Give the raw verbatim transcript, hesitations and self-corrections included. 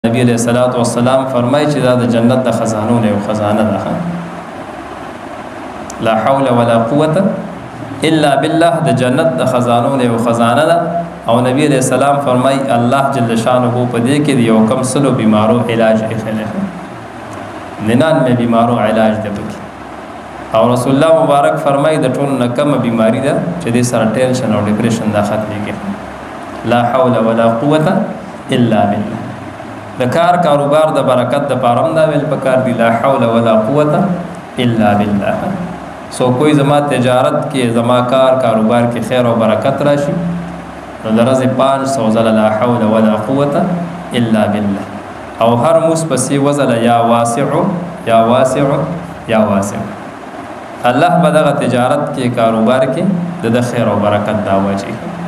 نبی علیہ الصلوۃ والسلام فرمایي چې دا د جنت د خزانو نه یو خزانه ده. لا حول ولا قوة الا بالله د جنت د خزانو نه یو خزانه ده. او نبی علیہ السلام فرمایي الله جل شانه په دې کې یو کم سلو بیمارو علاج اخله ننانوے بیمارو علاج ده پکې. او رسول الله مبارک فرمایي د ټول نه کم بیماری ده چې د سره ټینشن او ډیپریشن دا ختميږي. لا حول ولا قوة الا بالله. د کار کاروبار د برکت د پارم دا ویل پکار دی لا حول ولا قوة الا بالله. سو کوئی زما تجارت کې زما کار کاروبار کې خیر او برکت راشي نو درځي پانچ سو زل لا حول ولا قوة الا بالله. او هر موس پسې وزل یا واسع یا واسع یا واسع. الله بدغه تجارت کې کاروبار کې د خیر او برکت دا واچي.